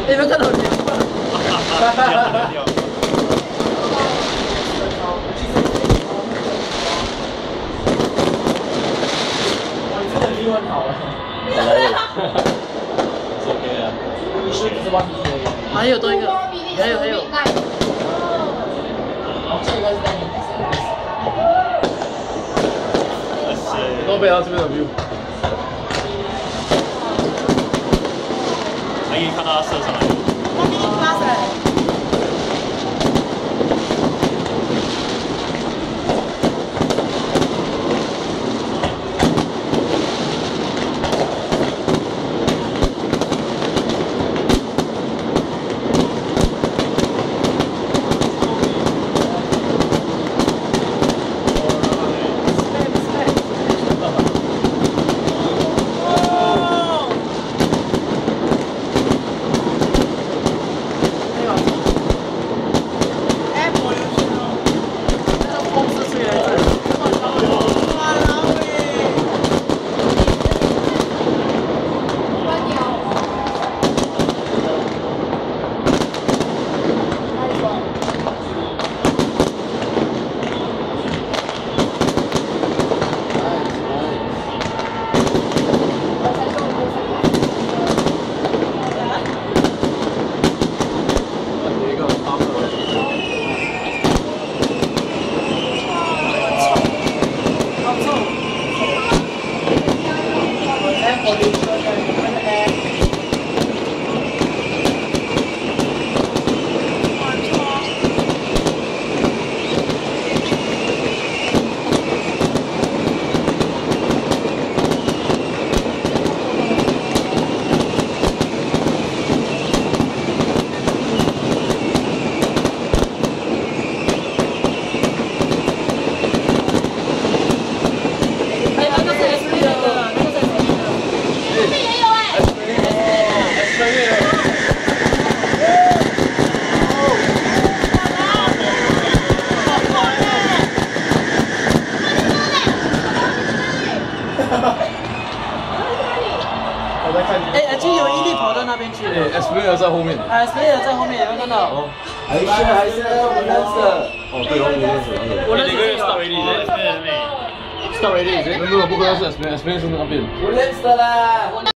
你们看到没有？英文好了， 是 OK 的。 你是不是忘记了？还有多一个，还有。哦，这个是在你。 都背到这边的 view。还可以看到他射上来。 那给你发出来。 我在看你。哎，G 有一力跑到那边去了。 哎 ，Springer 在后面。 Springer 在后面，有没有看到？哦， 还是我认识。 哦，对，我认识。 我认识这个。 Star 维利，不可能是 Springer 是那边。 我认识啦。